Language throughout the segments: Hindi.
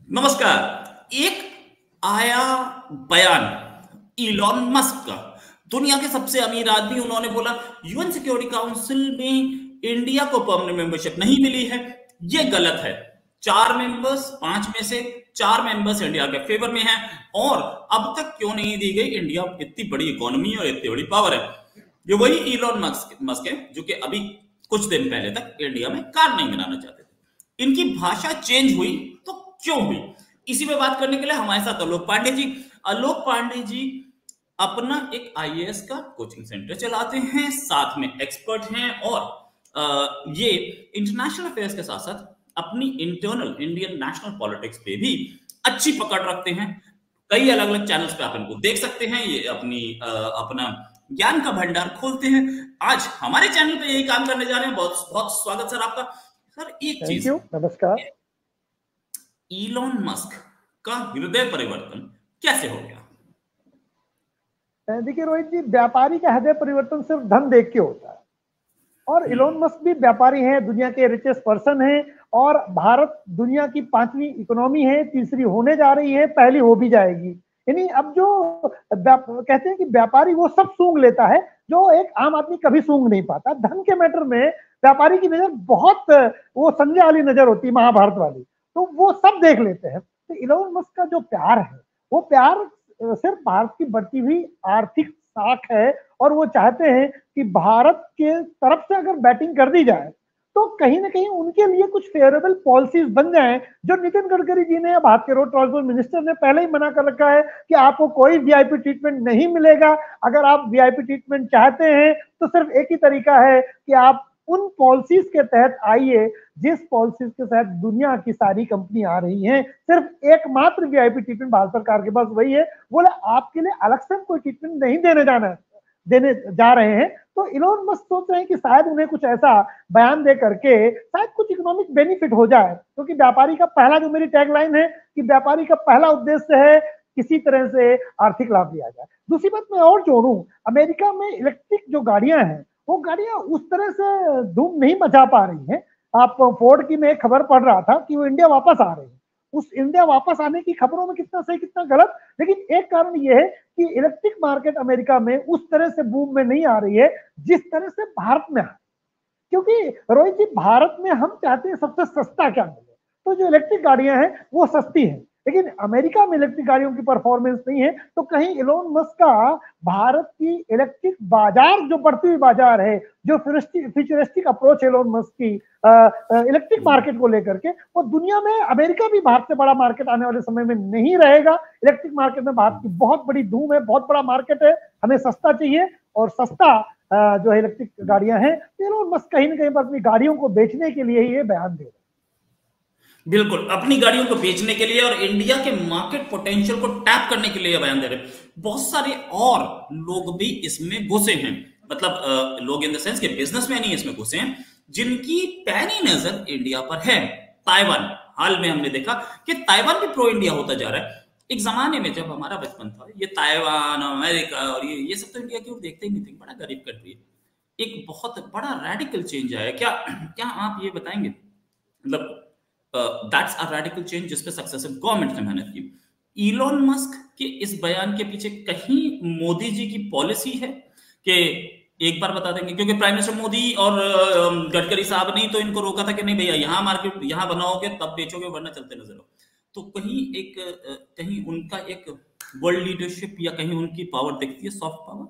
नमस्कार। एक आया बयान इलॉन मस्क का, दुनिया के सबसे अमीर आदमी, उन्होंने बोला यूएन सिक्योरिटी काउंसिल में इंडिया को परमानेंट मेंबरशिप नहीं मिली है, ये गलत है। 4 मेंबर्स, 5 में से 4 मेंबर्स इंडिया के फेवर में हैं और अब तक क्यों नहीं दी गई? इंडिया इतनी बड़ी इकोनॉमी और इतनी बड़ी पावर है। ये वही इलॉन मस्क है जो कि अभी कुछ दिन पहले तक इंडिया में कार नहीं बनाना चाहते थे। इनकी भाषा चेंज हुई तो क्यों हुई? इसी पे बात करने के लिए हमारे साथ आलोक पांडे जी। आलोक पांडे जी अपना एक आईएएस का कोचिंग सेंटर चलाते हैं, साथ में एक्सपर्ट हैं और ये इंटरनेशनल अफेयर्स के साथ साथ अपनी इंटरनल इंडियन नेशनल पॉलिटिक्स पे भी अच्छी पकड़ रखते हैं। कई अलग अलग चैनल्स पे आप इनको देख सकते हैं। ये अपना ज्ञान का भंडार खोलते हैं। आज हमारे चैनल पे यही काम करने जा रहे हैं। बहुत बहुत स्वागत सर आपका। सर एक चीज, नमस्कार। इलॉन मस्क का हृदय परिवर्तन कैसे हो गया? देखिए रोहित जी, व्यापारी का हृदय परिवर्तन सिर्फ धन देख के होता है और इलॉन मस्क भी व्यापारी हैं, दुनिया के रिचेस्ट पर्सन हैं और भारत दुनिया की 5वीं इकोनॉमी है, तीसरी होने जा रही है, पहली हो भी जाएगी। यानी अब जो कहते हैं कि व्यापारी वो सब सूंघ लेता है जो एक आम आदमी कभी सूंघ नहीं पाता। धन के मैटर में व्यापारी की नजर बहुत वो संजय वाली नजर होती है, महाभारत वाली, तो वो सब देख लेते हैं। तो इलॉन मस्क का जो प्यार है वो प्यार सिर्फ भारत की बढ़ती हुई आर्थिक साख है और वो चाहते हैं कि भारत के तरफ से अगर बैटिंग कर दी जाए तो कहीं ना कहीं उनके लिए कुछ फेवरेबल पॉलिसीज बन जाएं, जो नितिन गडकरी जी ने या भारत के रोड ट्रांसपोर्ट मिनिस्टर ने पहले ही मना कर रखा है कि आपको कोई वीआईपी ट्रीटमेंट नहीं मिलेगा। अगर आप वीआईपी ट्रीटमेंट चाहते हैं तो सिर्फ एक ही तरीका है कि आप उन पॉलिसीज के तहत आइए जिस पॉलिसीज के तहत दुनिया की सारी कंपनी आ रही हैं। सिर्फ एकमात्र वीआईपी ट्रीटमेंट भारत सरकार के पास वही है। बोले आपके लिए अलग से कोई ट्रीटमेंट नहीं देने जा रहे हैं। तो इलॉन मस्क सोच रहे हैं कि शायद उन्हें कुछ ऐसा बयान दे करके शायद कुछ इकोनॉमिक बेनिफिट हो जाए, क्योंकि व्यापारी का पहला, जो मेरी टैगलाइन है कि व्यापारी का पहला उद्देश्य है किसी तरह से आर्थिक लाभ लिया जाए। दूसरी बात मैं और जोड़ूं, अमेरिका में इलेक्ट्रिक जो गाड़ियां हैं वो गाड़ियां उस तरह से धूम नहीं मचा पा रही हैं। आप फोर्ड की मैं खबर पढ़ रहा था कि वो इंडिया वापस आ रही है। उस इंडिया वापस आने की खबरों में कितना सही कितना गलत, लेकिन एक कारण यह है कि इलेक्ट्रिक मार्केट अमेरिका में उस तरह से बूम में नहीं आ रही है जिस तरह से भारत में आ। क्योंकि रोहित जी, भारत में हम चाहते हैं सबसे सस्ता क्या मिले, तो जो इलेक्ट्रिक गाड़ियां हैं वो सस्ती हैं, लेकिन अमेरिका में इलेक्ट्रिक गाड़ियों की परफॉर्मेंस नहीं है। तो कहीं इलॉन मस्क का भारत की इलेक्ट्रिक बाजार, जो बढ़ती हुई बाजार है, जो फ्यूचरिस्टिक अप्रोच है इलॉन मस्क की इलेक्ट्रिक मार्केट को लेकर के, वो दुनिया में अमेरिका भी भारत से बड़ा मार्केट आने वाले समय में नहीं रहेगा। इलेक्ट्रिक मार्केट में भारत की बहुत बड़ी धूम है, बहुत बड़ा मार्केट है। हमें सस्ता चाहिए और सस्ता जो है इलेक्ट्रिक गाड़ियां हैं। इलॉन मस्क कहीं ना कहीं पर अपनी गाड़ियों को बेचने के लिए ही ये बयान दे रहे हैं। बिल्कुल, अपनी गाड़ियों को बेचने के लिए और इंडिया के मार्केट पोटेंशियल को टैप करने के लिए बयान दे रहे हैं। बहुत सारे और लोग भी इसमें घुसे हैं, मतलब लोग इन द सेंस के बिजनेसमैन ही इसमें घुसे हैं जिनकी पैनी नजर इंडिया पर है। ताइवान, हाल में हमने देखा कि ताइवान भी प्रो इंडिया होता जा रहा है। एक जमाने में जब हमारा बचपन था, ये ताइवान, अमेरिका और ये सब तो इंडिया की ओर देखते ही नहीं थे, बड़ा गरीब कंट्री है। एक बहुत बड़ा रेडिकल चेंज आया। क्या क्या आप ये बताएंगे? मतलब दैट्स अ रेडिकल चेंज जिस पे सक्सेसिव गवर्नमेंट ने मेहनत की। इलॉन मस्क के इस बयान के पीछे कहीं मोदी जी की पॉलिसी है कि एक बार बता देंगे, क्योंकि प्राइम मिनिस्टर मोदी और गडकरी साहब ने तो इनको रोका था कि नहीं भैया, यहाँ मार्केट यहाँ बनाओगे तब बेचोगे वरना चलते नजर आओ। तो कहीं उनका एक वर्ल्ड लीडरशिप या कहीं उनकी पावर दिखती है, सॉफ्ट पावर?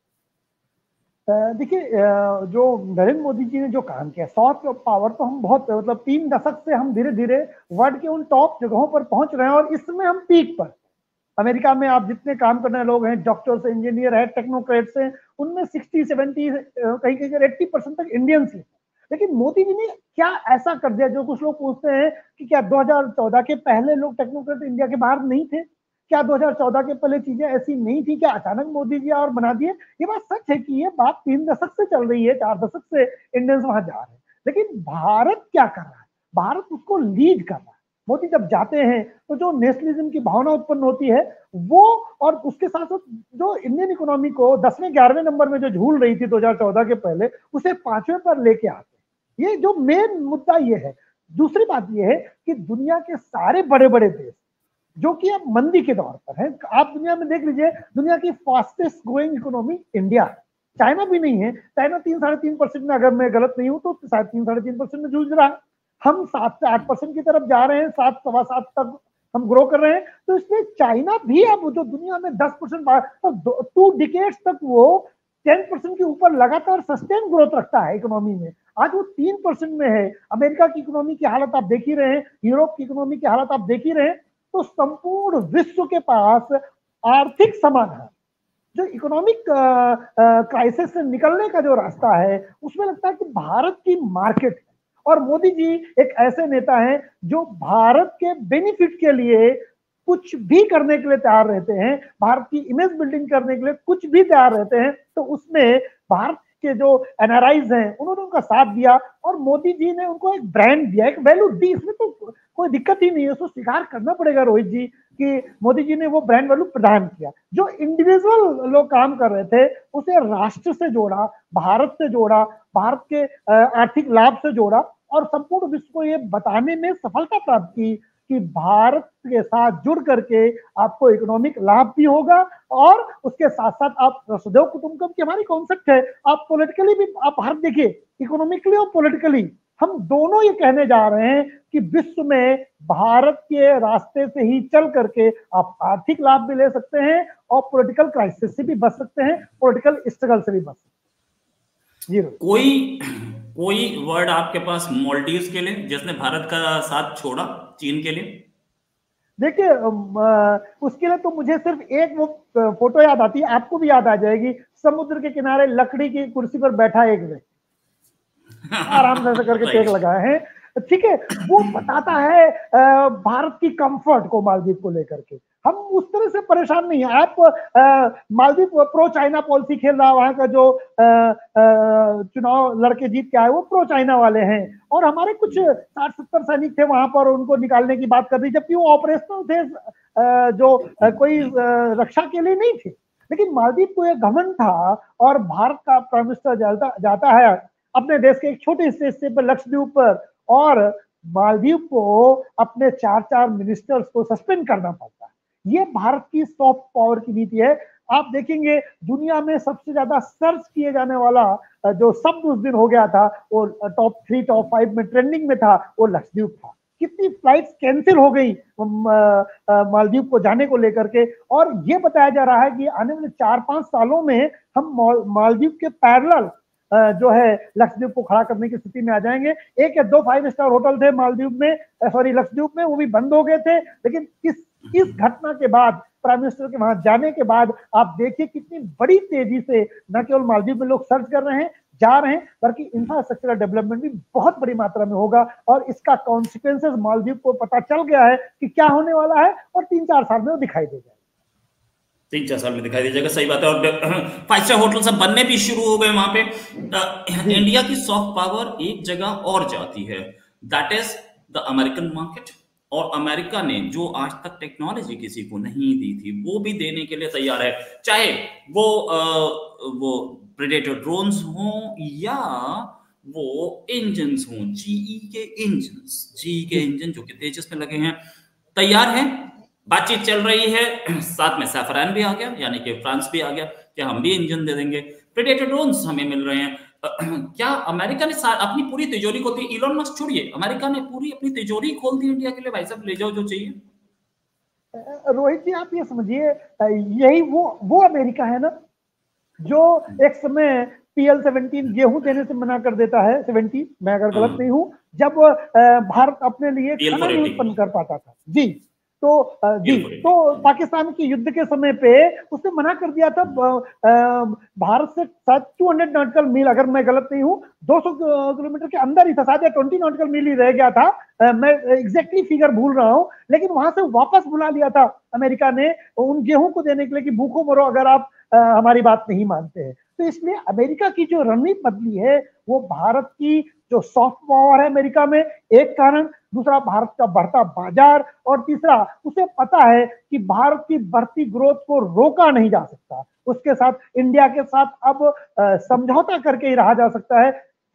देखिए, जो नरेंद्र मोदी जी ने जो काम किया, सॉफ्ट पावर तो हम बहुत, मतलब 3 दशक से हम धीरे धीरे वर्ल्ड के उन टॉप जगहों पर पहुंच रहे हैं और इसमें हम पीक पर। अमेरिका में आप जितने काम करने लोग हैं, डॉक्टर्स, इंजीनियर है, टेक्नोक्रेट्स हैं, उनमें 60-70 कहीं कहीं 80% तक इंडियंस हैं। लेकिन मोदी जी ने क्या ऐसा कर दिया? जो कुछ लोग पूछते हैं कि क्या 2014 के पहले लोग टेक्नोक्रेट इंडिया के बाहर नहीं थे, क्या 2014 के पहले चीजें ऐसी नहीं थी, क्या अचानक मोदी जी और बना दिए? ये बात सच है कि ये बात 3 दशक से चल रही है, 4 दशक से इंडियंस वहां जा रहे हैं। लेकिन भारत क्या कर रहा है? भारत उसको लीड कर रहा है। मोदी जब जाते हैं तो जो नेशनलिज्म की भावना उत्पन्न होती है वो, और उसके साथ साथ जो इंडियन इकोनॉमी को 10वें-11वें नंबर में जो झूल रही थी 2014 के पहले, उसे 5वें पर लेके आते हैं। ये जो मेन मुद्दा ये है। दूसरी बात यह है कि दुनिया के सारे बड़े बड़े देश जो कि अब मंदी के दौर पर है, आप दुनिया में देख लीजिए, दुनिया की fastest growing economy India, China भी नहीं है। चाइना 3-3.5% में, अगर मैं गलत नहीं हूं तो शायद 3-3.5% में जूझ रहा है। हम 7 से 8% की तरफ जा रहे हैं, 7-7.25 तक हम ग्रो कर रहे हैं। तो इसलिए चाइना भी अब जो दुनिया में 10% 2 डिकेड्स तक वो 10% के ऊपर लगातार सस्टेन ग्रोथ रखता है इकोनॉमी में। आज वो 3% में है। अमेरिका की इकोनॉमी की हालत आप देख ही रहे हैं, यूरोप की इकोनॉमी की हालत आप देख ही रहे हैं। तो संपूर्ण विश्व के पास आर्थिक समाधान, जो इकोनॉमिक क्राइसिस से निकलने का जो रास्ता है, उसमें लगता है कि भारत की मार्केट है। और मोदी जी एक ऐसे नेता हैं जो भारत के बेनिफिट के लिए कुछ भी करने के लिए तैयार रहते हैं, भारत की इमेज बिल्डिंग करने के लिए कुछ भी तैयार रहते हैं। तो उसमें भारत के जो एनआरआईज हैं उन्होंने उनका साथ दिया और मोदी जी ने उनको एक ब्रांड दिया, एक वैल्यू दी। इसमें तो कोई दिक्कत ही नहीं है, उसको स्वीकार करना पड़ेगा रोहित जी कि मोदी जी ने वो ब्रांड वैल्यू प्रदान किया। जो इंडिविजुअल लोग काम कर रहे थे उसे राष्ट्र से जोड़ा, भारत से जोड़ा, भारत के आर्थिक लाभ से जोड़ा और संपूर्ण विश्व को ये बताने में सफलता प्राप्त की कि भारत के साथ जुड़ करके आपको इकोनॉमिक लाभ भी होगा और उसके साथ साथ आप वसुधैव कुटुंबकम की हमारी कॉन्सेप्ट है, आप पॉलिटिकली भी आप भारत देखिए, इकोनॉमिकली और पॉलिटिकली हम दोनों ये कहने जा रहे हैं कि विश्व में भारत के रास्ते से ही चल करके आप आर्थिक लाभ भी ले सकते हैं और पॉलिटिकल क्राइसिस से भी बच सकते हैं, पॉलिटिकल स्ट्रगल से भी बच सकते हैं। कोई वर्ड आपके पास मालदीव्स के लिए, जिसने भारत का साथ छोड़ा चीन के लिए? देखिए उसके लिए तो मुझे सिर्फ एक वो फोटो याद आती है, आपको भी याद आ जाएगी, समुद्र के किनारे लकड़ी की कुर्सी पर बैठा एक व्यक्ति आराम से करके टेक लगाए हैं, ठीक है। वो बताता है भारत की कंफर्ट को मालदीव को लेकर के। हम उस तरह से परेशान नहीं है। आप मालदीव प्रो चाइना पॉलिसी खेल रहा है, वहां का जो चुनाव लड़के जीत के आए वो प्रो चाइना वाले हैं और हमारे कुछ 60-70 सैनिक थे वहां पर, उनको निकालने की बात कर रही, जबकि वो ऑपरेशनल थे, जो कोई रक्षा के लिए नहीं थे। लेकिन मालदीव को एक घमंड था और भारत का प्राइम मिनिस्टर जाता है अपने देश के एक छोटे हिस्से पर, लक्षद्वीप पर, और मालदीव को अपने 4 मिनिस्टर्स को सस्पेंड करना पड़ता है। ये भारत की सॉफ्ट पावर की नीति है। आप देखेंगे दुनिया में सबसे ज्यादा सर्च किए जाने वाला जो शब्द उस दिन हो गया था, वो टॉप 3 टॉप 5 में ट्रेंडिंग में था, वो लक्षद्वीप था। कितनी फ्लाइट्स कैंसिल हो गई मालदीव को जाने को लेकर के, और ये बताया जा रहा है कि आने वाले 4-5 सालों में हम मालदीव के पैरेलल जो है लक्षद्वीप को खड़ा करने की स्थिति में आ जाएंगे। 1 या 2 5 स्टार होटल थे मालदीव में, सॉरी लक्षद्वीप में, वो भी बंद हो गए थे। लेकिन इस घटना के बाद, प्राइम मिनिस्टर के वहां जाने के बाद, आप देखिए कितनी बड़ी तेजी से न केवल मालदीव में लोग सर्च कर रहे हैं, जा रहे हैं, बल्कि इंफ्रास्ट्रक्चरल डेवलपमेंट भी बहुत बड़ी मात्रा में होगा और इसका कॉन्सिक्वेंसेस मालदीव को पता चल गया है कि क्या होने वाला है और 3-4 साल में वो दिखाई दे जाएगा। 3-4 साल में दिखाई दे जाएगा, सही बात है। और 5 स्टार होटल सब बनने भी शुरू हो गए वहां पे। इंडिया की सॉफ्ट पावर एक जगह और जाती है, that is the American market. और अमेरिका ने जो आज तक टेक्नोलॉजी किसी को नहीं दी थी, वो भी देने के लिए तैयार है, चाहे वो प्रेडेटर ड्रोन्स हो या वो इंजन्स हो, जीई के इंजन जो कि तेजस में लगे हैं, तैयार है। बातचीत चल रही है, साथ में सैफरान भी आ गया, यानी कि फ्रांस भी आ गया कि हम भी इंजन दे देंगे, प्रेडेटर ड्रोन्स हमें मिल रहे हैं। क्या अमेरिका ने अपनी पूरी तिजोरी खोल दी? इलॉन मस्क छोड़िए, अमेरिका ने पूरी अपनी तिजोरी खोल दी इंडिया के लिए, भाई साहब ले जाओ जो चाहिए। रोहित जी आप ये समझिए, यही वो अमेरिका है ना जो एक समय PL-17 गेहूं देने से मना कर देता है, 70 मैं अगर गलत नहीं हूं, जब भारत अपने लिए खाना नहीं उत्पन्न कर पाता था जी। तो पाकिस्तान के युद्ध के समय पे उसने मना कर दिया था। भारत से 200 नॉटिकल मील, अगर मैं गलत नहीं हूं, 200 किलोमीटर के अंदर ही था, शायद 20 नॉटिकल मील ही रह गया था, मैं एग्जैक्टली फिगर भूल रहा हूं, लेकिन वहां से वापस बुला लिया था अमेरिका ने उन गेहूं को देने के लिए कि भूखो मरो अगर आप हमारी बात नहीं मानते हैं। तो इसलिए अमेरिका की जो रणनीति बदली है वो भारत की जो सॉफ्ट पावर है अमेरिका में, एक कारण, दूसरा भारत का बढ़ता बाजार, और तीसरा उसे पता है कि भारत की बढ़ती ग्रोथ को रोका नहीं जा सकता, उसके साथ इंडिया के साथ अब समझौता करके ही रहा जा सकता है।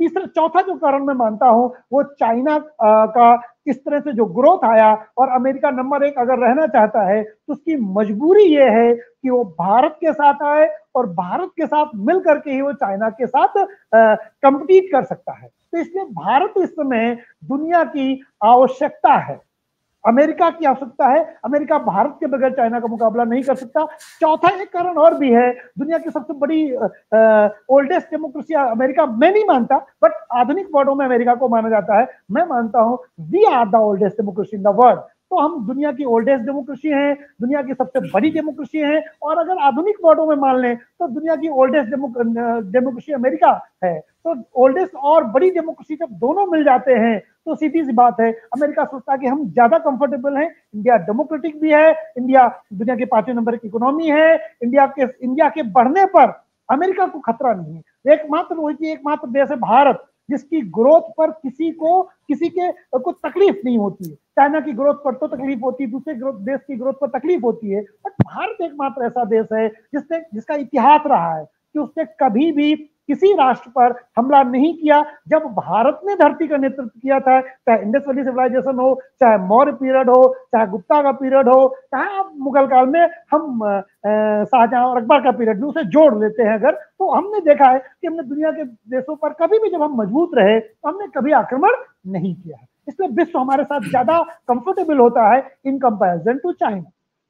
तीसरा चौथा जो कारण मैं मानता हूं वो चाइना का इस तरह से जो ग्रोथ आया, और अमेरिका नंबर 1 अगर रहना चाहता है तो उसकी मजबूरी ये है कि वो भारत के साथ आए, और भारत के साथ मिलकर के ही वो चाइना के साथ कंपीट कर सकता है। तो इसलिए भारत इस समय दुनिया की आवश्यकता है, अमेरिका की आवश्यकता है। अमेरिका भारत के बगैर चाइना का मुकाबला नहीं कर सकता। चौथा एक कारण और भी है, दुनिया की सबसे बड़ी ओल्डेस्ट डेमोक्रेसी अमेरिका मैं नहीं मानता, बट आधुनिक वर्ल्ड में अमेरिका को माना जाता है। मैं मानता हूं we are the oldest democracy in the world. तो हम दुनिया की ओल्डेस्ट डेमोक्रेसी हैं, दुनिया की सबसे बड़ी डेमोक्रेसी हैं, और अगर आधुनिक वर्ल्ड में मान लें तो दुनिया की ओल्डेस्ट डेमोक्रेसी अमेरिका है। तो ओल्डेस्ट और बड़ी डेमोक्रेसी जब दोनों मिल जाते हैं तो सीधी सी बात है, अमेरिका सोचता है कि हम ज्यादा कंफर्टेबल हैं। इंडिया डेमोक्रेटिक भी है, इंडिया दुनिया के 5वें नंबर की इकोनॉमी है, इंडिया के बढ़ने पर अमेरिका को खतरा नहीं है। एकमात्र देश है भारत जिसकी ग्रोथ पर किसी के को तकलीफ नहीं होती है। चाइना की ग्रोथ पर तो तकलीफ होती है, दूसरे देश की ग्रोथ पर तकलीफ होती है, बट भारत एकमात्र ऐसा देश है जिसका इतिहास रहा है कि उसने कभी भी किसी राष्ट्र पर हमला नहीं किया। जब भारत ने धरती का नेतृत्व किया था, चाहे इंडस वैली सिविलाइजेशन हो, चाहे मौर्य पीरियड हो, चाहे गुप्ता का पीरियड हो, चाहे अब मुगल काल में हम शाहजहां और अकबर का पीरियड भी उसे जोड़ लेते हैं अगर, तो हमने देखा है कि हमने दुनिया के देशों पर कभी भी जब हम मजबूत रहे तो हमने कभी आक्रमण नहीं किया है। इसलिए विश्व हमारे साथ ज्यादा कंफर्टेबल होता है इन कंपैरिजन टू चाइना।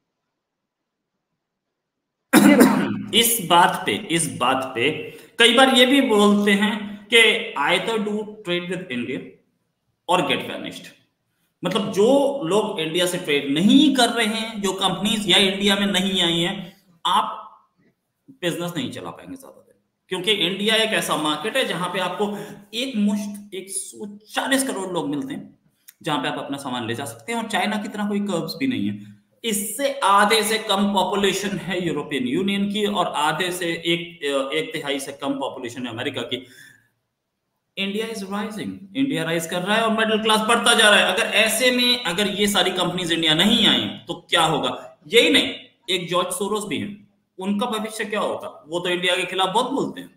इस बात पे कई बार ये भी बोलते हैं कि either do trade with India और गेट वैनिश्ड। मतलब जो लोग इंडिया से ट्रेड नहीं कर रहे हैं, जो कंपनीज या इंडिया में नहीं आई हैं, आप बिजनेस नहीं चला पाएंगे ज्यादा दिन, क्योंकि इंडिया एक ऐसा मार्केट है जहां पे आपको एक मुश्त 140 करोड़ लोग मिलते हैं जहां पे आप अपना सामान ले जा सकते हैं, और चाइना की तरह कोई कर्व्स भी नहीं है। इससे आधे से कम पॉपुलेशन है यूरोपियन यूनियन की, और आधे से एक तिहाई से कम पॉपुलेशन है अमेरिका की। India is rising, India rise कर रहा है और मिडिल क्लास बढ़ता जा रहा है। अगर ऐसे में अगर ये सारी कंपनीज इंडिया नहीं आई तो क्या होगा? यही नहीं, एक जॉर्ज सोरोस भी है, उनका भविष्य क्या होगा? वो तो इंडिया के खिलाफ बहुत बोलते हैं।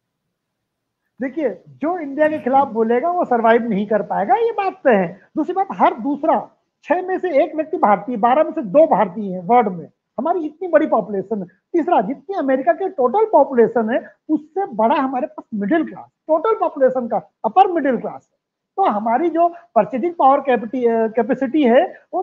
देखिए, जो इंडिया के खिलाफ बोलेगा वो सरवाइव नहीं कर पाएगा, ये बात तो है। दूसरी बात, हर दूसरा 6 में से 1 व्यक्ति भारतीय, 12 में से 2 भारतीय हैं वर्ल्ड में। हमारी इतनी बड़ी पॉपुलेशन है। तीसरा, जितनी अमेरिका के टोटल पॉपुलेशन है उससे बड़ा हमारे पास मिडिल क्लास, टोटल पॉपुलेशन का अपर मिडिल क्लास है। तो हमारी जो परचेजिंग पावर कैपेसिटी है वो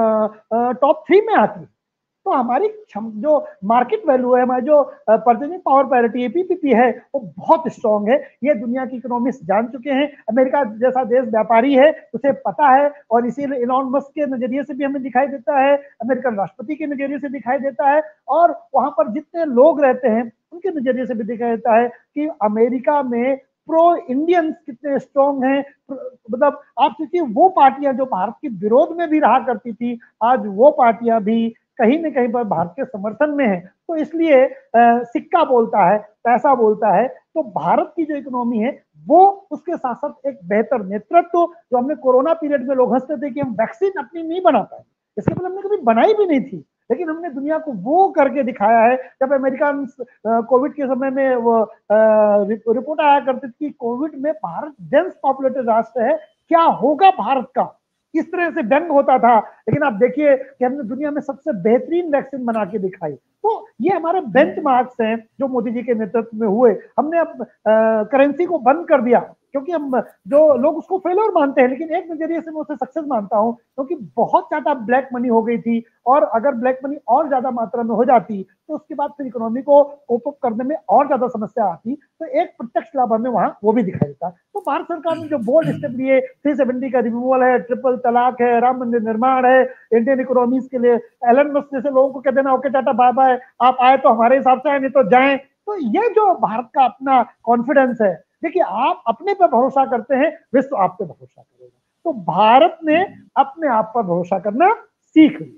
टॉप 3 में आती है। तो हमारी जो मार्केट वैल्यू है, हमारी जो परचेजिंग पावर पैरिटी पीपीपी है, वो बहुत स्ट्रांग है। ये दुनिया की इकोनॉमिस्ट जान चुके हैं। अमेरिका जैसा देश व्यापारी है, उसे पता है, और इसीलिए इलॉन मस्क के नजरिए से भी हमें दिखाई देता है, अमेरिकन राष्ट्रपति के नजरिए से दिखाई देता है, और वहां पर जितने लोग रहते हैं उनके नजरिए से भी दिखाई देता है कि अमेरिका में प्रो इंडियंस कितने स्ट्रांग हैं। मतलब आप सोचिए, वो पार्टियां जो भारत के विरोध में भी रहा करती थी, आज वो पार्टियां भी कहीं न कहीं पर भारत के समर्थन में है। तो इसलिए सिक्का बोलता है, पैसा बोलता है। तो भारत की जो इकोनॉमी है वो, उसके साथ साथ एक बेहतर नेतृत्व, जो हमने कोरोना पीरियड में लोग हंसते थे कि हम वैक्सीन अपनी नहीं बना पाए, इसके पहले हमने कभी बनाई भी नहीं थी, लेकिन हमने दुनिया को वो करके दिखाया है। जब अमेरिका कोविड के समय में वो रिपोर्ट आया करती थी कि कोविड में भारत डेंस पॉपुलेटेड राष्ट्र है, क्या होगा भारत का, इस तरह से व्यंग होता था। लेकिन आप देखिए कि हमने दुनिया में सबसे बेहतरीन वैक्सीन बना के दिखाई। तो ये हमारे बेंचमार्क्स हैं जो मोदी जी के नेतृत्व में हुए। हमने अब करेंसी को बंद कर दिया, क्योंकि हम जो लोग उसको फेलियर मानते हैं, लेकिन एक नजरिए से मैं उसे सक्सेस मानता हूं, क्योंकि बहुत ज्यादा ब्लैक मनी हो गई थी, और अगर ब्लैक मनी और ज्यादा मात्रा में हो जाती तो उसके बाद फिर इकोनॉमी को कोप अप करने में और ज्यादा समस्या आती। तो एक प्रत्यक्ष लाभ हमें वहां वो भी दिखाई देता। तो भारत सरकार ने जो बोल्ड स्टेप लिए, 370 का रिमूवल है, ट्रिपल तलाक है, राम मंदिर निर्माण है, इंडियन इकोनॉमीज के लिए एलन मस्क जैसे लोगों को कह देना ओके टाटा बाय बाय, आप आए तो हमारे हिसाब से आए, नहीं तो जाएं। तो ये जो भारत का अपना कॉन्फिडेंस है, देखिए आप अपने पर भरोसा करते हैं, विश्व आप पे भरोसा करेगा। तो भारत ने अपने आप पर भरोसा करना सीख लिया।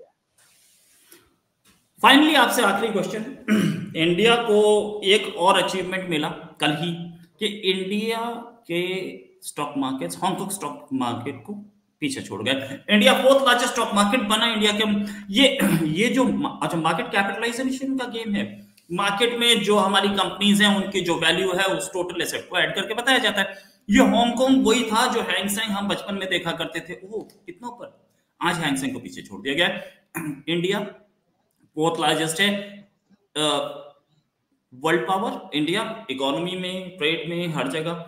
फाइनली आपसे आखिरी क्वेश्चन, इंडिया को एक और अचीवमेंट मिला कल ही कि इंडिया के stock markets Hong Kong stock market को पीछे छोड़ गए। India 4th largest stock market बना इंडिया के। ये जो अच्छा मार्केट कैपिटलाइजेशन का गेम है, मार्केट में जो हमारी कंपनीज हैं उनकी जो वैल्यू है उस टोटल एसेट को ऐड करके बताया जाता है। ये हांगकांग वही था जो हैंगसेंग हम बचपन में देखा करते थे, ओह कितना ऊपर। आज हैंगसेंग को पीछे छोड़ दिया गया है। इंडिया फोर्थ लार्जेस्ट है वर्ल्ड पावर, इंडिया इकोनॉमी में, ट्रेड में, हर जगह।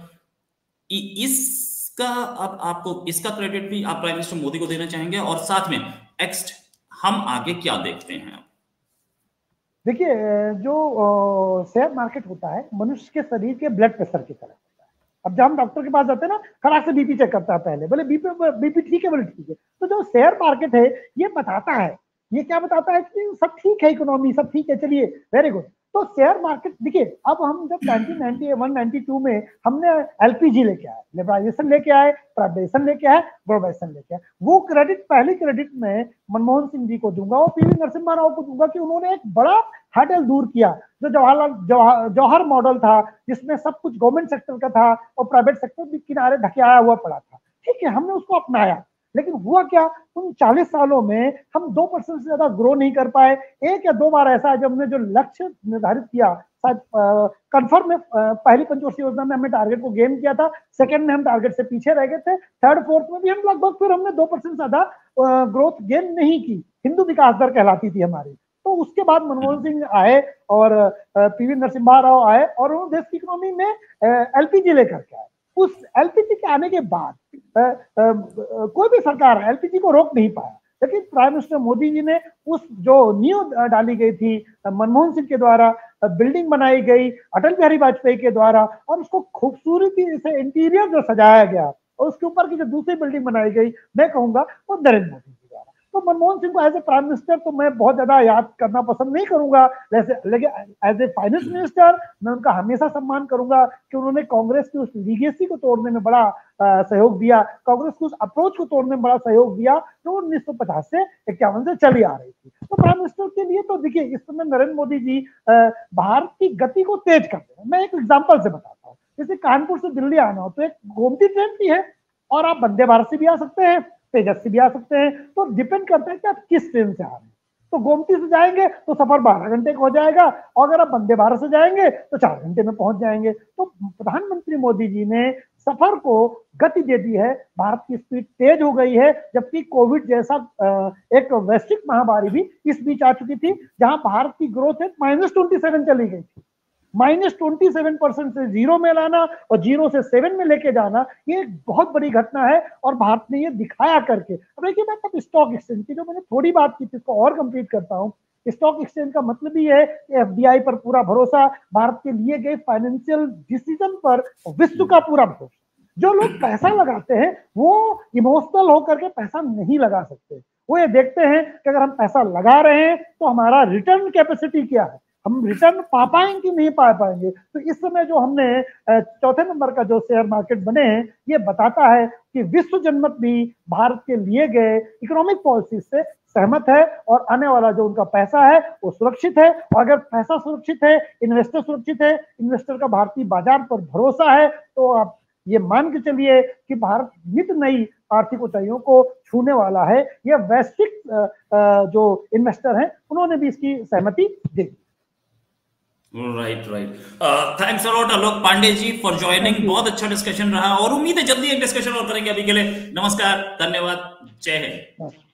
इसका अब आपको इसका क्रेडिट भी आप प्राइम मिनिस्टर मोदी को देना चाहेंगे, और साथ में नेक्स्ट हम आगे क्या देखते हैं? देखिए, जो शेयर मार्केट होता है मनुष्य के शरीर के ब्लड प्रेशर की तरह होता है। अब जब हम डॉक्टर के पास जाते हैं ना, खराक से बीपी चेक करता है पहले, बोले बीपी ठीक है, बोले ठीक है। तो जो शेयर मार्केट है ये बताता है, ये क्या बताता है कि सब ठीक है, इकोनॉमी सब ठीक है, चलिए वेरी गुड। तो शेयर मार्केट देखिए, अब हम जब 1991-92 में हमने एलपीजी लेके आए, लिबरलाइजेशन लेके आए, प्राइवेटाइजेशन लेके आए, ग्लोबलाइजेशन लेके आए, वो क्रेडिट पहली क्रेडिट में मनमोहन सिंह जी को दूंगा और पीवी नरसिम्हा राव को दूंगा कि उन्होंने एक बड़ा हर्डल दूर किया। जो जवाहर मॉडल था जिसमें सब कुछ गवर्नमेंट सेक्टर का था और प्राइवेट सेक्टर भी किनारे ढकेया हुआ पड़ा था, ठीक है, हमने उसको अपनाया। लेकिन हुआ क्या, उन 40 सालों में हम 2% से ज्यादा ग्रो नहीं कर पाए। एक या दो बार ऐसा है जब हमने जो लक्ष्य निर्धारित किया, शायद कंफर्म में पहली पंचवर्षीय योजना में हमने टारगेट को गेन किया था, सेकंड में हम टारगेट से पीछे रह गए थे, थर्ड फोर्थ में भी हम लगभग फिर हमने 2% ज्यादा ग्रोथ गेन नहीं की। हिंदू विकास दर कहलाती थी हमारी। तो उसके बाद मनमोहन सिंह आए और पीवी नरसिम्हा राव आए और उन्होंने देश की इकोनॉमी में एलपीजी लेकर के आए। उस एलपीजी के आने के बाद कोई भी सरकार एलपीजी को रोक नहीं पाया, लेकिन प्राइम मिनिस्टर मोदी जी ने उस जो नींव डाली गई थी मनमोहन सिंह के द्वारा, बिल्डिंग बनाई गई अटल बिहारी वाजपेयी के द्वारा, और उसको खूबसूरती से इंटीरियर जो सजाया गया और उसके ऊपर की जो दूसरी बिल्डिंग बनाई गई, मैं कहूंगा वो नरेंद्र मोदी जी द्वारा। तो मनमोहन सिंह को एज ए प्राइम मिनिस्टर तो मैं बहुत ज्यादा याद करना पसंद नहीं करूंगा, लेकिन एज ए फाइनेंस मिनिस्टर मैं उनका हमेशा सम्मान करूंगा कि उन्होंने कांग्रेस की उस लीगेसी को तोड़ने में बड़ा सहयोग दिया, कांग्रेस को उस अप्रोच को तोड़ने में बड़ा सहयोग दिया जो 1950 से 51 से चली आ रही थी। तो प्राइम मिनिस्टर के लिए तो देखिए, इस समय नरेंद्र मोदी जी भारत की गति को तेज करते हैं। मैं एक एग्जाम्पल से बताता हूँ, जैसे कानपुर से दिल्ली आना हो तो एक गोमती ट्रेन भी है, और आप वंदे भारत से भी आ सकते हैं, तेजस से भी आ सकते हैं, तो डिपेंड करता है कि आप किस ट्रेन से आ रहे हैं। तो गोमती से जाएंगे तो सफर 12 घंटे का हो जाएगा, और अगर आप वंदे भारत से जाएंगे तो 4 घंटे में पहुंच जाएंगे। तो प्रधानमंत्री मोदी जी ने सफर को गति दे दी है, भारत की स्पीड तेज हो गई है, जबकि कोविड जैसा एक वैश्विक महामारी भी इस बीच आ चुकी थी, जहां भारत की ग्रोथ रेट -27 चली गई थी। -27% से जीरो में लाना और जीरो से 7 में लेके जाना, ये एक बहुत बड़ी घटना है, और भारत ने ये दिखाया करके। अब देखिए, मैं तब स्टॉक एक्सचेंज की जो मैंने थोड़ी बात की थी इसको और कंप्लीट करता हूँ। स्टॉक एक्सचेंज का मतलब ही है कि एफडीआई पर पूरा भरोसा, भारत के लिए गए फाइनेंशियल डिसीजन पर विश्व का पूरा भरोसा। जो लोग पैसा लगाते हैं वो इमोशनल होकर के पैसा नहीं लगा सकते, वो ये देखते हैं कि अगर हम पैसा लगा रहे हैं तो हमारा रिटर्न कैपेसिटी क्या है, हम रिटर्न पा पाएंगे कि नहीं पा पाएंगे। तो इस समय जो हमने चौथे नंबर का जो शेयर मार्केट बने हैं, ये बताता है कि विश्व जनमत भी भारत के लिए गए इकोनॉमिक पॉलिसी से सहमत है, और आने वाला जो उनका पैसा है वो सुरक्षित है। और अगर पैसा सुरक्षित है, इन्वेस्टर सुरक्षित है, इन्वेस्टर का भारतीय बाजार पर भरोसा है, तो आप ये मान के चलिए कि भारत नित नई आर्थिक ऊंचाइयों को छूने वाला है। ये वैश्विक जो इन्वेस्टर हैं उन्होंने भी इसकी सहमति दी। Right. Thanks a lot Alok Pandey ji for joining. बहुत अच्छा डिस्कशन रहा, और उम्मीद है जल्दी एक डिस्कशन और करेंगे। अभी के लिए नमस्कार, धन्यवाद, जय हिंद।